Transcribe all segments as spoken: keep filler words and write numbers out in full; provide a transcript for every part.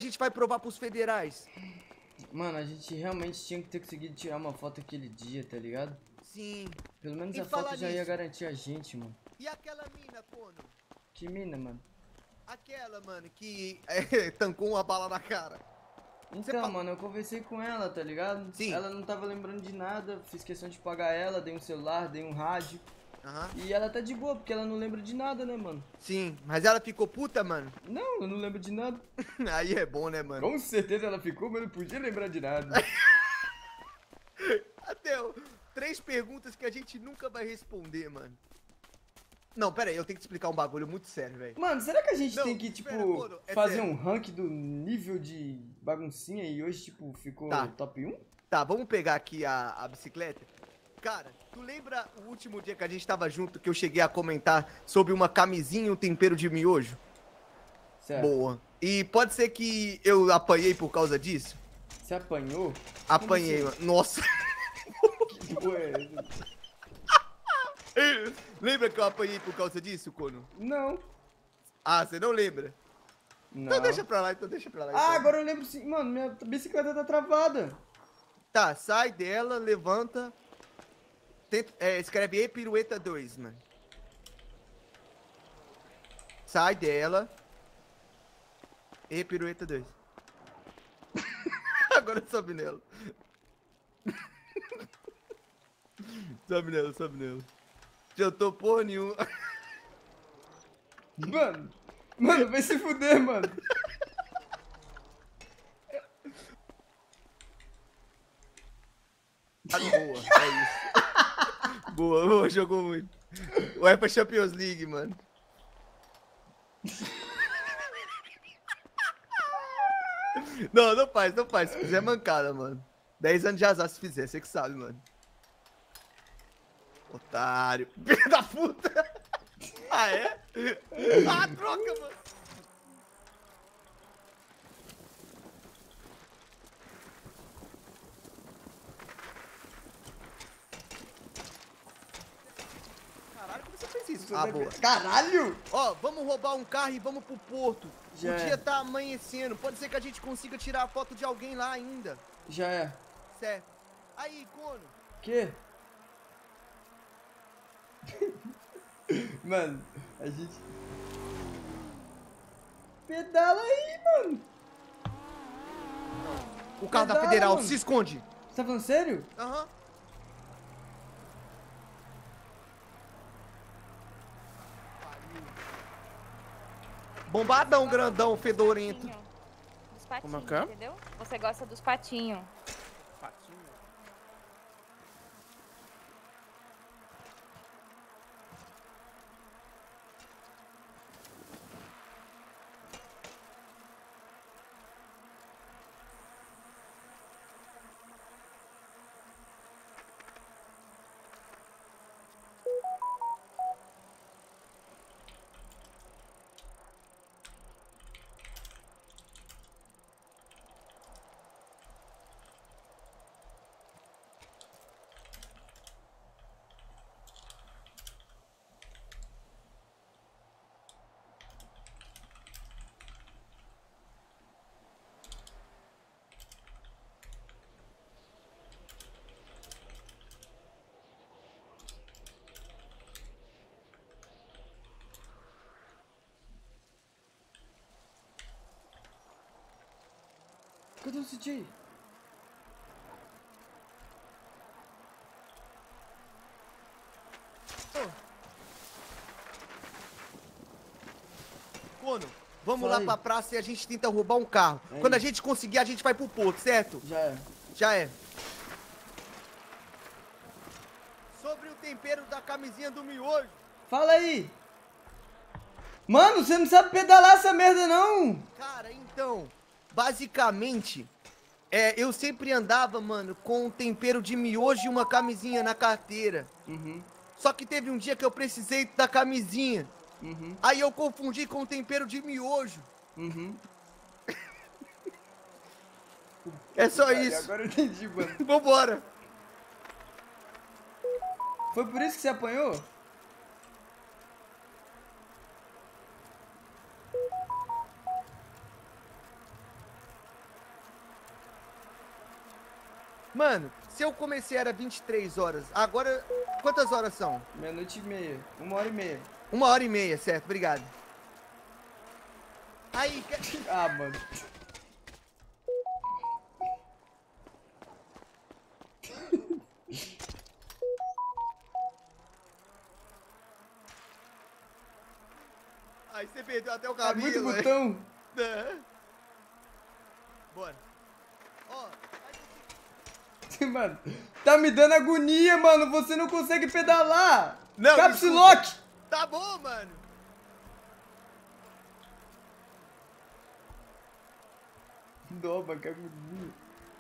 gente vai provar pros federais? Mano, a gente realmente tinha que ter conseguido tirar uma foto aquele dia, tá ligado? Sim. Pelo menos E a falar foto já ia nisso. garantir a gente, mano. E aquela mina, Cono? Que mina, mano? Aquela, mano, que é, tancou uma bala na cara. Então, fa- mano, eu conversei com ela, tá ligado? Sim. Ela não tava lembrando de nada, fiz questão de pagar ela, dei um celular, dei um rádio. Aham. E ela tá de boa, porque ela não lembra de nada, né, mano? Sim, mas ela ficou puta, mano. Não, eu não lembro de nada. Aí é bom, né, mano? Com certeza ela ficou, mas não podia lembrar de nada. Até ó, três perguntas que a gente nunca vai responder, mano. Não, pera aí, eu tenho que te explicar um bagulho muito sério, velho. Mano, será que a gente Não, tem que, tipo, espera, Cono, é fazer sério. um rank do nível de baguncinha e hoje, tipo, ficou Tá. top um? Tá, vamos pegar aqui a, a bicicleta. Cara, tu lembra o último dia que a gente tava junto que eu cheguei a comentar sobre uma camisinha e um tempero de miojo? Certo. Boa. E pode ser que eu apanhei por causa disso? Você apanhou? Apanhei, Como mano. Nossa. Que porra é essa? Lembra que eu apanhei por causa disso, Cono? Não. Ah, você não lembra? Não. Então deixa pra lá, então deixa pra lá. Ah, então. agora eu lembro sim. Mano, minha bicicleta tá travada. Tá, sai dela, levanta. Tenta, é, escreve E pirueta dois, mano. Sai dela. E pirueta dois. Agora sobe nela. Sobe nela, sobe nela. Já tô porra nenhuma. Mano, mano, vai se fuder, mano. Ah, boa, é isso. Boa, boa, jogou muito. Vai pra Champions League, mano. Não, não faz, não faz. Se fizer mancada, mano. dez anos de azar se fizer, você que sabe, mano. Otário. Filho da puta. Ah, é? Ah, troca, mano. Caralho, como você fez isso? Ah, boa. Caralho! Ó, vamos roubar um carro e vamos pro porto. Já o é. dia tá amanhecendo. Pode ser que a gente consiga tirar a foto de alguém lá ainda. Já é. Certo. Aí, Cono. Que? Mano, a gente... Pedala aí, mano. O carro da Pedala, Federal, mano. se esconde. Você tá falando sério? Aham. Bombadão, grandão, fedorento. Dos patinhos, Como é que é? entendeu? Você gosta dos patinhos. Cadê o C J? Cono, vamos Fala lá aí. pra praça e a gente tenta roubar um carro. É Quando a isso. gente conseguir, a gente vai pro porto, certo? Já é. Já é. Sobre o tempero da camisinha do miojo. Fala aí. Mano, você não sabe pedalar essa merda, não. Cara, então, basicamente, é, eu sempre andava, mano, com um tempero de miojo e uma camisinha na carteira. Uhum, Só que teve um dia que eu precisei da camisinha. uhum, Aí eu confundi com o tempero de miojo. uhum. É só Aí, isso. agora eu entendi, mano. Vambora. Foi por isso que você apanhou? Mano, se eu comecei era vinte e três horas, agora quantas horas são? Meia-noite e meia. Uma hora e meia. Uma hora e meia, certo, obrigado. Aí, que... Ah, mano. Aí você perdeu até o Tá cabelo. muito né? botão. É. Bora. Ó, Mano, tá me dando agonia, mano. Você não consegue pedalar. Não, Caps escuta. Lock. tá bom, mano. Doma, que agonia.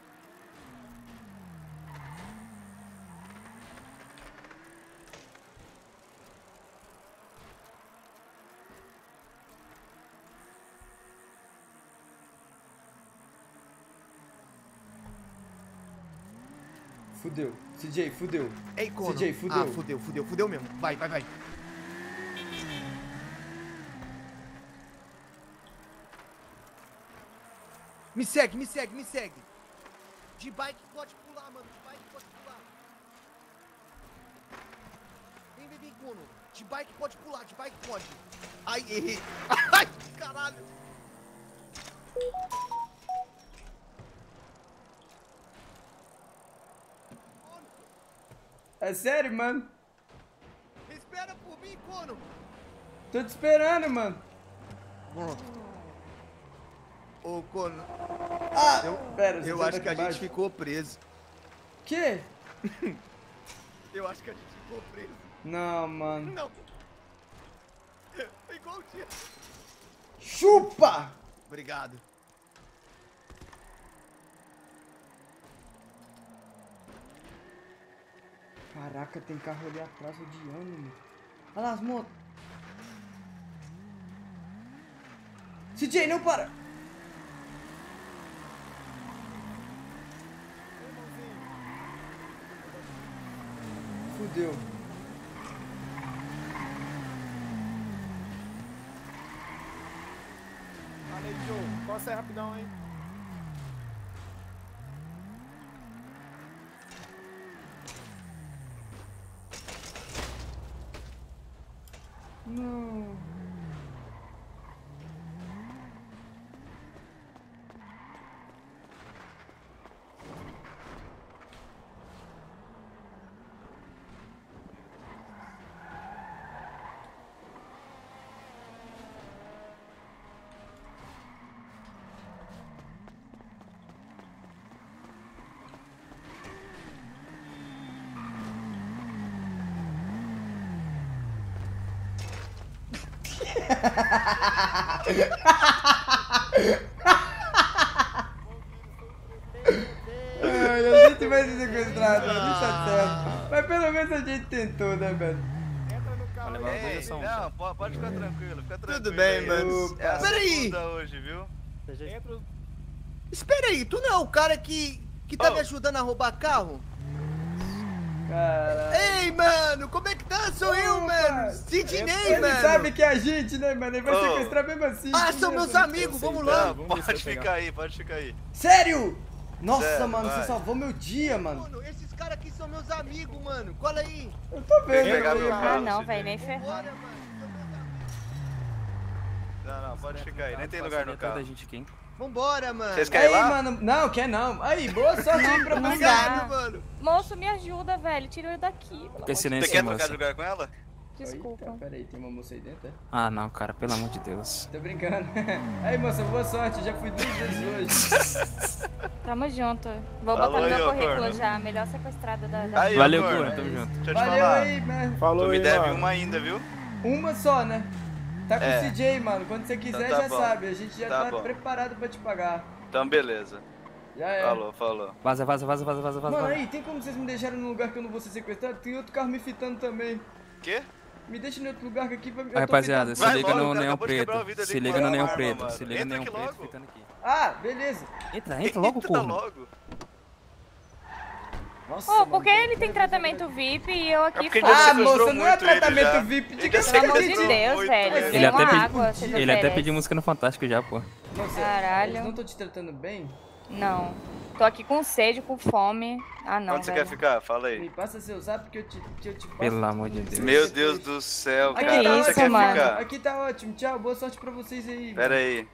Fudeu. C J, fudeu. Ei, Cono. C J, fudeu. Ah, fudeu, fudeu, fudeu mesmo. Vai, vai, vai. Me segue, me segue, me segue. De bike pode pular, mano. De bike pode pular. Vem, vem, vem, Cono. De bike pode pular, de bike pode. Ai, errei. Ai, caralho. Cono, É sério, mano? espera por mim, Cono. Tô te esperando, mano. Ô, Cono, Ah, eu, pera, você eu tá acho que a aqui gente embaixo? ficou preso. Quê? Eu acho que a gente ficou preso. Não, mano. Não. É igual o dia. Chupa! Obrigado. Caraca, tem carro ali atrás odiando, mano. Olha lá as motos. C J, não para! Fudeu. Fala aí, Joe. Costa aí rapidão, hein? Não. Ai, a gente vai ser sequestrado, mano. Isso é certo. Mas pelo menos a gente tentou, né, velho? Entra no carro levar aí. uma Ei, projeção. Não, po- pode ficar tranquilo, fica tranquilo. Tudo bem, aí. mano. É a Peraí. segunda hoje, viu? Entra. Espera aí, tu não é o cara que, que tá Oh. me ajudando a roubar carro? Caralho. Ei, mano, como é que tá? Sou eu, Opa. mano. Sidney, Ele mano. sabe que é a gente, né, mano? Ele vai Ô. sequestrar mesmo assim. Ah, que são meus merda. amigos, vamos Tá, lá. vamos ver se Pode vai pegar. ficar aí, pode ficar aí. Sério? Nossa, Sério, mano, vai. você salvou meu dia, mano. Mano, esses caras aqui são meus amigos, mano. Cola aí. Eu tô vendo. Vem pegar eu- meu Ah, carro, não, Sidney. velho, nem ferrando. Bora, mano. São meus amigos. Não, não, pode ficar aí, nem tem Passa lugar no ali atrás carro. da gente aqui, hein? Vambora, mano. Vocês querem Aí, ir lá? mano. Não, quer não. Aí, boa sorte aí pra Não você. dá. Obrigado, mano. Moço, me ajuda, velho. Tira eu daqui. Pelo amor Que de silêncio, Você quer moça. trocar de lugar com ela? Desculpa. Eita, pera aí, tem uma moça aí dentro, é? Ah, não, cara, pelo amor de Deus. Tô brincando. Aí, moça, boa sorte. Já fui duas vezes hoje. Tamo junto. Vou Falou botar no aí, meu ó, currículo corno. já. Melhor sequestrada da... da... Aí, ô, Valeu, corno, Corno, tamo junto. Deixa eu te Valeu falar. aí, man. Falou Tu me aí, deve mano. uma ainda, viu? Uma só, né? Tá com É. o C J, mano. Quando você quiser, Então tá já bom. sabe. A gente já Tá tá, bom. preparado pra te pagar. Então, beleza. Já é. Falou, falou. Vaza, vaza, vaza, vaza, vaza, vaza. Mano, vaza. aí, tem como vocês me deixarem num lugar que eu não vou ser sequestrado? Tem outro carro me fitando também. Quê? Me deixa em outro lugar que aqui vai me. Aí, rapaziada, se Vai liga logo, no o cara neon acabou de quebrar o preto. vidro ali Se com liga a no neon arma, preto. mano. Se liga no Entra neon aqui preto, logo. fitando aqui. Ah, beleza. Entra, entra logo, Eita, corno. logo. Nossa, Ô, mano, por que tô- ele tem tratamento V I P e eu É aqui porque fora? já Ah, sequestrou moça, não é muito ele tratamento já. V I P. Ele Diga já Pelo amor de sequestrou Deus, muito velho. ele. Ele Dê até, uma pedi- água, vocês ele até oferecem. pediu música no Fantástico já, pô. Moça, Caralho. eles não tô te tratando bem? Não. Tô aqui com sede, com fome. Ah, não, Onde você velho. quer ficar? Fala Me aí. passa seu zap que eu te, que eu te passo. Pelo amor de Deus. Meu Deus do céu, Aqui cara. tá Onde você isso, quer mano? ficar? Aqui tá ótimo. Tchau, boa sorte pra vocês aí. Pera aí.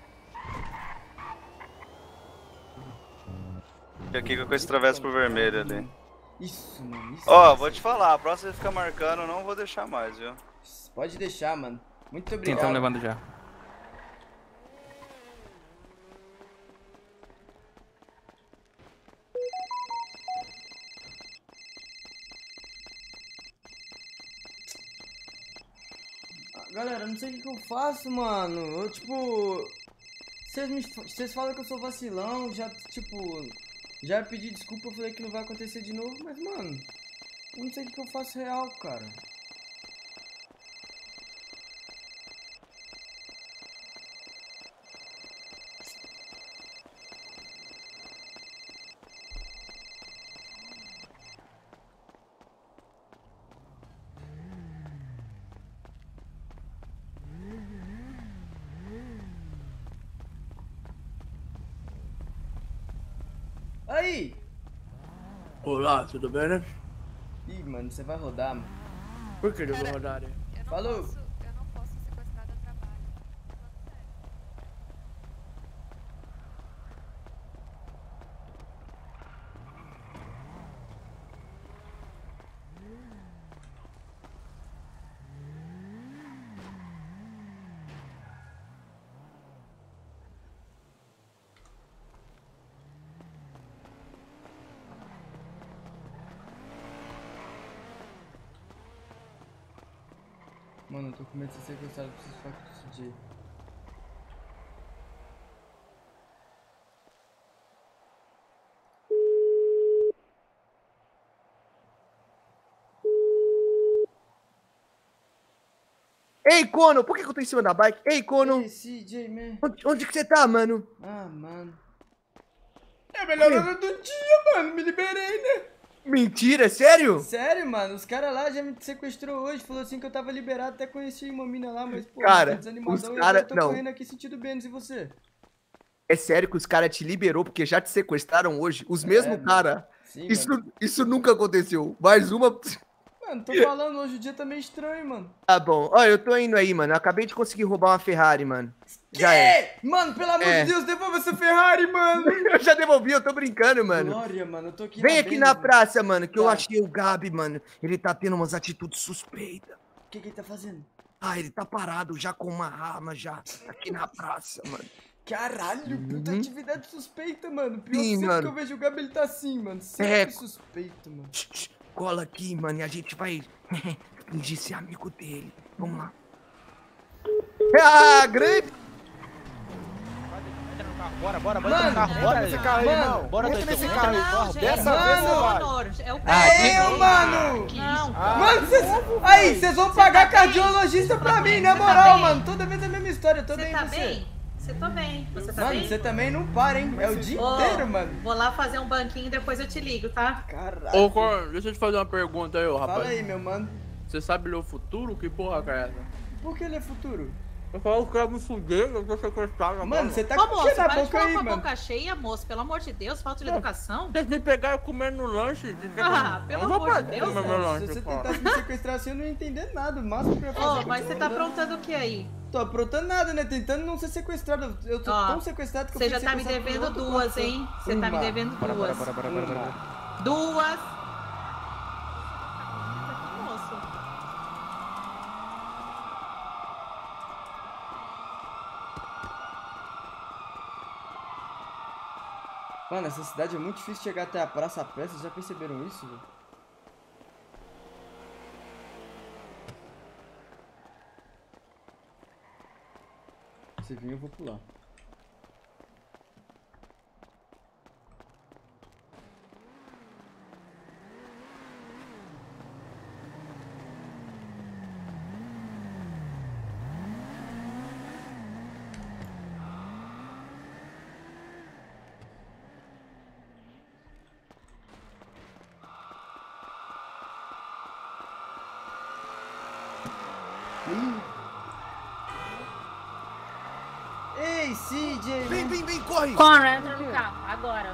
Fica aqui com esse travesso pro vermelho ali. Isso, mano. Isso, Ó, isso. vou te falar, a próxima você fica marcando, eu não vou deixar mais, viu? Pode deixar, mano. Muito Sim, obrigado. estão levando já. Galera, não sei o que, que eu faço, mano. Eu, tipo... Vocês me... Vocês falam que eu sou vacilão, já, tipo... Já pedi desculpa, eu falei que não vai acontecer de novo, mas, mano... Eu não sei o que, que eu faço real, cara. Aí! Olá, tudo bem, né? Ih, mano, você vai rodar, mano. Por que eu vou rodar, né? Eu não Falou. Posso, eu não posso ser sequestrada a trabalho. Mano, eu tô com medo de ser sequestrado, preciso falar com esse D J. Ei, Cono, por que, que eu tô em cima da bike? Ei, Cono, Ei, C J, man. onde, onde que você tá, mano? Ah, mano. É a melhor hora do dia, mano. Me liberei, né? Mentira, é sério? Sério, mano. Os caras lá já me sequestrou hoje. Falou assim que eu tava liberado. Até conheci uma mina lá, mas, pô, Cara, tô desanimadão. os e cara- eu tô não. correndo aqui sentindo bem, e você? É sério que os caras te liberou porque já te sequestraram hoje? Os mesmos mano. cara? Sim, Isso, mano. isso nunca aconteceu. Mais uma... Mano, tô falando, hoje o dia tá meio estranho, mano. Tá bom. Olha, eu tô indo aí, mano. Eu acabei de conseguir roubar uma Ferrari, mano. Já é. É! Mano, pelo amor É. de Deus, devolva essa Ferrari, mano. Eu já devolvi, eu tô brincando, mano. Glória, mano. Eu tô aqui Vem na aqui Benz, na mano. praça, mano, que eu Tá. achei o Gabi, mano. Ele tá tendo umas atitudes suspeitas. O que que ele tá fazendo? Ah, ele tá parado já com uma arma já aqui na praça, mano. Caralho, puta Uhum. atividade suspeita, mano. Pior Sim, que sempre mano. que eu vejo o Gabi, ele tá assim, mano. Sempre É. suspeito, mano. Shh, shh, cola aqui, mano, e a gente vai fingir ser amigo dele. Vamos lá. Ah, grande! Bora, bora, bora Mano, entrar no carro. Bora nesse carro aí, mano, irmão. Bora entra entra nesse nesse carro aí. Não, Corre. gente, Dessa mano. vez você vai. Honor, é o Ah, É eu, mano! Não, Mano, vocês. Aí, vocês vão pagar cardiologista pra mim, na Você tá moral, bem? mano. Toda vez é a mesma história, eu tô você bem tá você. bem? Você tá bem. Você tá Mano, bem? você também não para, hein? É o dia Ô, inteiro, mano. Vou lá fazer um banquinho e depois eu te ligo, tá? Caralho. Ô, Corno, deixa eu te fazer uma pergunta aí, ô, rapaz. Fala aí, meu mano. Você sabe ler o futuro? Que porra que é essa? Por que ele é futuro? Eu falo que eu me fudei, eu tô sequestrado. Mano, você tá Ô, com o moço, que na para de boca falar aí, com a mano? boca cheia, moço. Pelo amor de Deus, falta de educação. Vocês me pegaram comendo no lanche. Ah, pelo Eu não vou amor de parar Deus, comer meu Se lanche, você porra. tentasse me sequestrar assim, eu não ia entender nada. O máximo que eu ia fazer. Ô, mas você tá aprontando o que aí? Tô aprontando nada, né? Tentando não ser sequestrado. Eu tô Ó, tão sequestrado que eu Você fui já tá me sequestrado por devendo outro duas, pastor. hein? Você tá me Uma. devendo Bora, bora, duas. bora, bora, bora, bora. Duas. Moço. Mano, essa cidade é muito difícil chegar até a praça a pé, vocês já perceberam isso, velho? Se vir, eu vou pular. Ei, C J! Vem, vem, vem, corre! Conor, entra no carro. agora.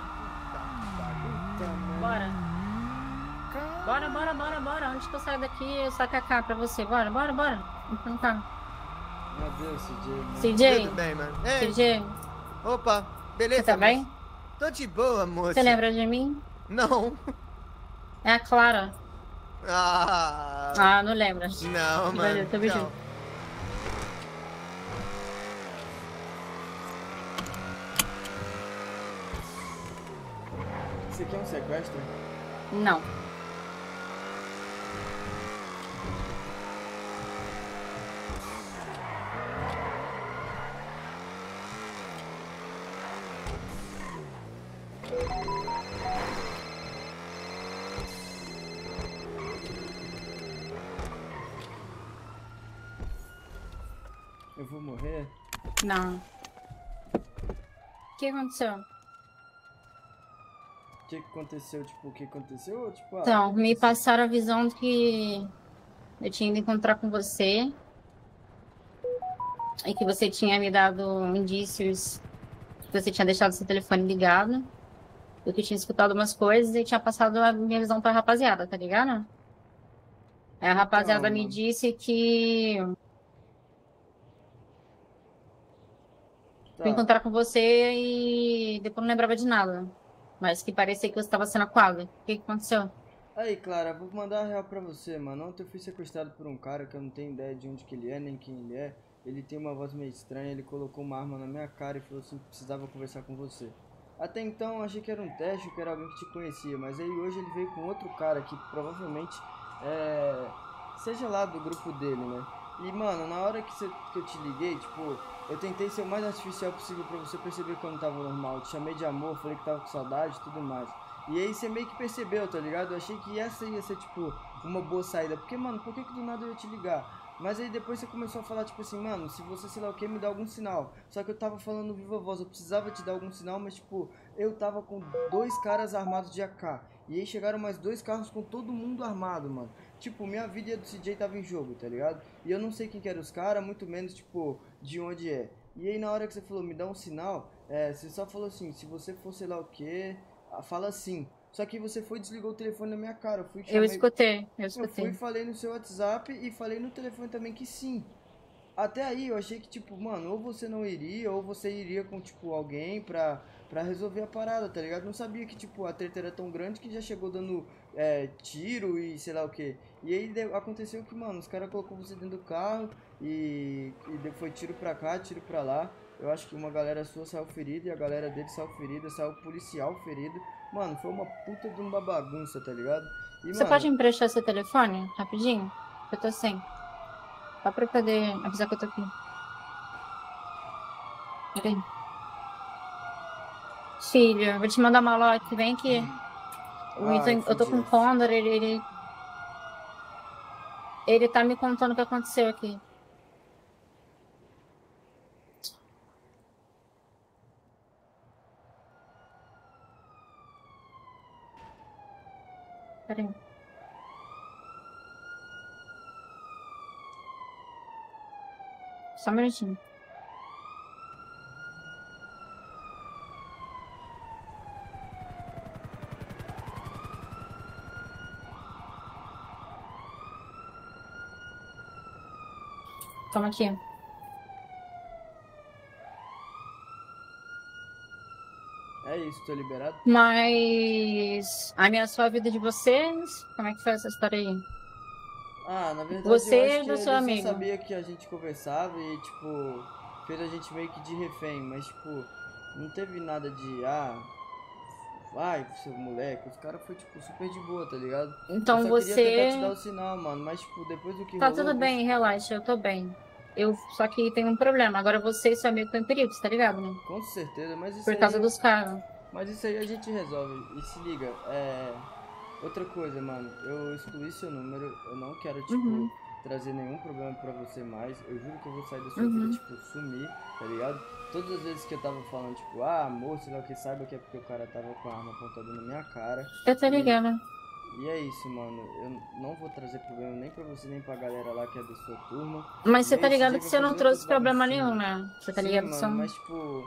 Bora. Bora, bora, bora, bora. Antes que eu saia daqui, eu saco a cá pra você. Bora, bora, bora. Então tá. Meu Deus, C J. Mano. C J. Tudo bem, mano. Ei, C J. opa, beleza? Você tá bem? moça? Tô de boa, moça. Você lembra de mim? Não. É a Clara. Ah, Ah, não lembra. não, mano. Valeu, tamo não. junto. Isso aqui é um sequestro? Não. Eu vou morrer? Não. O que aconteceu? O que que aconteceu? Tipo, o que aconteceu? Ou, Tipo, ah, Então, o que me aconteceu? passaram a visão de que eu tinha ido encontrar com você e que você tinha me dado indícios que você tinha deixado seu telefone ligado. Eu que tinha escutado umas coisas e tinha passado a minha visão pra rapaziada, tá ligado? Aí a rapaziada Então, me mano. disse que Tá. fui encontrar com você e depois não lembrava de nada. Mas que parecia que você estava sendo aquado. O que que aconteceu? Aí, Clara, vou mandar a real pra você, mano. Ontem eu fui sequestrado por um cara que eu não tenho ideia de onde que ele é, nem quem ele é. Ele tem uma voz meio estranha, ele colocou uma arma na minha cara e falou assim que precisava conversar com você. Até então eu achei que era um teste, que era alguém que te conhecia, mas aí hoje ele veio com outro cara que provavelmente é... seja lá do grupo dele, né? E, mano, na hora que, você, que eu te liguei, tipo, eu tentei ser o mais artificial possível pra você perceber que eu não tava normal. Eu te chamei de amor, falei que tava com saudade e tudo mais. E aí você meio que percebeu, tá ligado? Eu achei que essa ia ser, tipo, uma boa saída. Porque, mano, por que que do nada eu ia te ligar? Mas aí depois você começou a falar, tipo assim, mano, se você, sei lá o que, me dá algum sinal. Só que eu tava falando viva voz, eu precisava te dar algum sinal, mas, tipo, eu tava com dois caras armados de A K. E aí chegaram mais dois carros com todo mundo armado, mano. Tipo, minha vida e a do C J tava em jogo, tá ligado? E eu não sei quem que era os caras, muito menos, tipo, de onde é. E aí na hora que você falou, me dá um sinal, é, você só falou assim, se você for sei lá o que, fala assim. Só que você foi e desligou o telefone na minha cara. Eu fui e Eu chamei- escutei, eu Eu fui escutei. e falei no seu WhatsApp e falei no telefone também que sim. Até aí eu achei que, tipo, mano, ou você não iria, ou você iria com, tipo, alguém pra, pra resolver a parada, tá ligado? Não sabia que, tipo, a treta era tão grande que já chegou dando é, tiro e sei lá o que. E aí de- aconteceu que, mano, os caras colocou você dentro do carro e, e de- foi tiro pra cá, tiro pra lá. Eu acho que uma galera sua saiu ferida e a galera dele saiu ferida, saiu policial ferido. Mano, foi uma puta de uma bagunça, tá ligado? E, Você mano, pode me emprestar seu telefone, rapidinho? Eu tô sem. Só pra eu poder avisar que eu tô aqui. Peraí. Filho, eu vou te mandar uma lote, vem aqui. O Ai, Ethan- eu tô com o fudido. Condor, ele, ele. Ele tá me contando o que aconteceu aqui. Peraí. Só um minutinho. Toma aqui. é isso, tô liberado. Mas ameaçou a vida de vocês? Como é que foi essa história aí? Ah, na verdade Você eu acho e que do ele seu só amigo? sabia que a gente conversava e, tipo, fez a gente meio que de refém, mas, tipo, não teve nada de, ah, vai, seu moleque, os caras foi, tipo, super de boa, tá ligado? Então eu só queria tentar te você. dar o sinal, mano, mas, tipo, depois do que Tá rolou... tudo eu bem, vi- relaxa, eu tô bem. Eu só que tem um problema. Agora você e seu amigo estão em perigo, você tá ligado, né? Com certeza, mas isso Por aí... causa eu- dos carros. Mas isso aí a gente resolve. E se liga, é... Outra coisa, mano, eu excluí seu número, eu não quero, tipo, Uhum. trazer nenhum problema pra você mais. Eu juro que eu vou sair da sua Uhum. vida, tipo, sumir, tá ligado? Todas as vezes que eu tava falando, tipo, ah, amor, sei lá o que, saiba que é porque o cara tava com a arma apontada na minha cara. Eu tô E- ligando. E é isso, mano. Eu não vou trazer problema nem pra você, nem pra galera lá que é da sua turma. Mas você Nem tá esse ligado dia que vai você não fazer trouxe outras problema baguncinhas. nenhum, né? Você tá Sim, ligado que mano, são. mas tipo,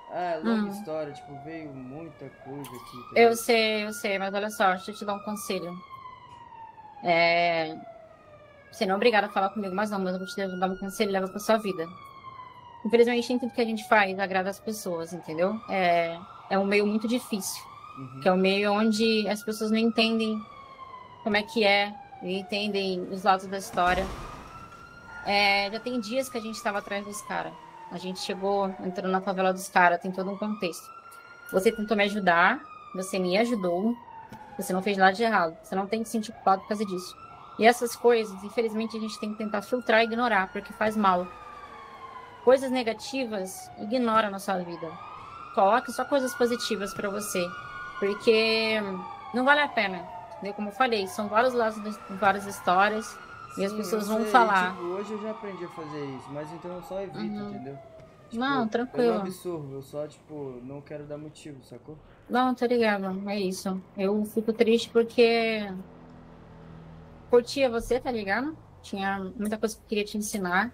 É, longa Hum. história, tipo, veio muita coisa aqui. tá Eu ligado? sei, eu sei, mas olha só, deixa eu te dar um conselho. É... Você não é obrigada a falar comigo, mas não, mas eu vou te dar um conselho, leva pra sua vida. Infelizmente, nem tudo que a gente faz agrada as pessoas, entendeu? É, é um meio muito difícil, Uhum. que é um meio onde as pessoas não entendem como é que é, não entendem os lados da história. É, já tem dias que a gente estava atrás dos caras. A gente chegou entrando na favela dos caras, tem todo um contexto. Você tentou me ajudar, você me ajudou, você não fez nada de errado. Você não tem que se sentir culpado por causa disso. E essas coisas, infelizmente, a gente tem que tentar filtrar e ignorar, porque faz mal. Coisas negativas, ignora na sua vida. Coloque só coisas positivas pra você, porque não vale a pena. Entendeu? Como eu falei, são vários lados, de- várias histórias, e as Sim, pessoas eu vão sei, falar. Tipo, hoje eu já aprendi a fazer isso, mas então eu só evito, Uhum. entendeu? Tipo, Não, Eu tranquilo. não absorvo, eu só, tipo, não quero dar motivo, sacou? Não, tô ligado, é isso. Eu fico triste porque curtia você, tá ligado? Tinha muita coisa que eu queria te ensinar.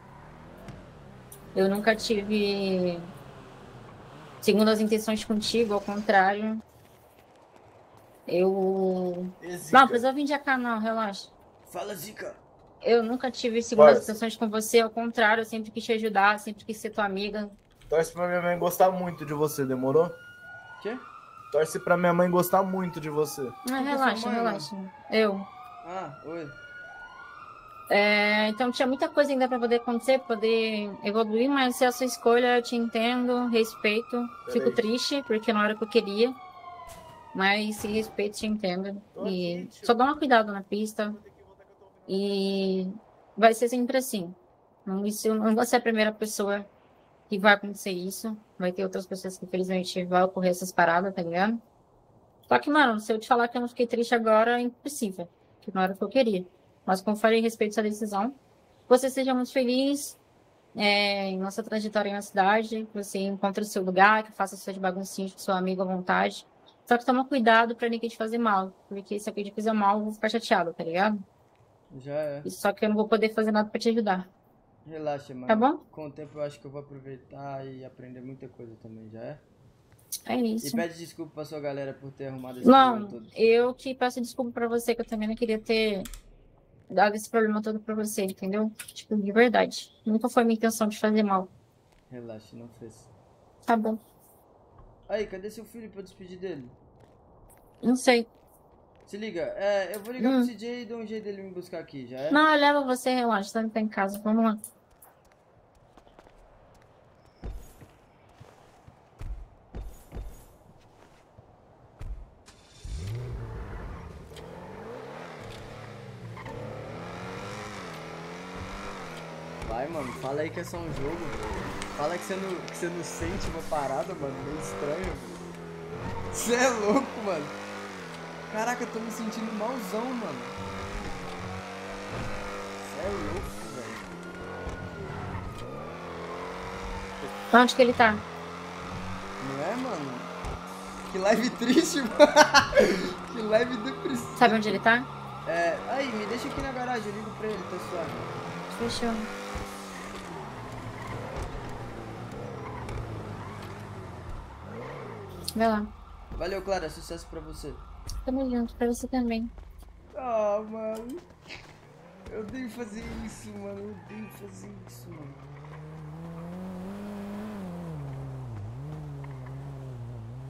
Eu nunca tive segundo as intenções contigo, ao contrário. Eu. Não, precisa vir de cá, não, relaxa. Fala, Zica! Eu nunca tive segundas Parça. intenções com você, ao contrário, eu sempre quis te ajudar, sempre quis ser tua amiga. Torce pra minha mãe gostar muito de você, demorou? Quê? Torce pra minha mãe gostar muito de você. Ah, Quem que é sua relaxa, mãe, relaxa. Eu. Ah, oi. É, então tinha muita coisa ainda pra poder acontecer, pra poder evoluir, mas se é a sua escolha, eu te entendo, respeito. Fico Peraí. triste, porque não era o que eu queria. Mas se respeito, te entendo. Tô E aqui, tio. só dá uma cuidado na pista. E vai ser sempre assim. Não, isso, não vou ser a primeira pessoa que vai acontecer isso. Vai ter outras pessoas que, infelizmente, vai ocorrer essas paradas, tá ligado? Só que, mano, se eu te falar que eu não fiquei triste agora, é impossível. Que não era o que eu queria. Mas como eu falei, respeito essa decisão. Que você seja muito feliz é, em nossa trajetória na cidade. Que você encontre o seu lugar, que faça suas baguncinhas com seu amigo à vontade. Só que toma cuidado pra ninguém te fazer mal. Porque se alguém te fizer mal, eu vou ficar chateado, tá ligado? Já é. E só que eu não vou poder fazer nada pra te ajudar. Relaxa, mano. Tá bom? Com o tempo eu acho que eu vou aproveitar e aprender muita coisa também, já é? É E isso. pede desculpa pra sua galera por ter arrumado esse Não, problema todo. eu que peço desculpa pra você, que eu também não queria ter dado esse problema todo pra você, entendeu? Tipo, de verdade. Nunca foi minha intenção de fazer mal. Relaxa, não fez. Tá bom. Aí, cadê seu filho pra eu despedir dele? Não sei. Se liga, é, eu vou ligar Hum. pro C J e dar um jeito dele me buscar aqui, já é? Não, eu levo você, relaxa, tá tá em casa. Vamos lá. Vai, mano, fala aí que é só um jogo. Fala que você não, que você não sente uma parada, mano, meio estranho. Você é louco, mano. Caraca, eu tô me sentindo malzão, mano. Você é louco, velho. Onde que ele tá? Não é, mano? Que live triste, mano. Que live depressiva. Sabe onde ele tá? É, aí, me deixa aqui na garagem, eu ligo pra ele, tá suave. Fechou. Vai lá. Valeu, Clara, sucesso pra você. Tamo junto, pra você também. Ah, mano. Eu odeio fazer isso, mano. Eu odeio fazer isso, mano.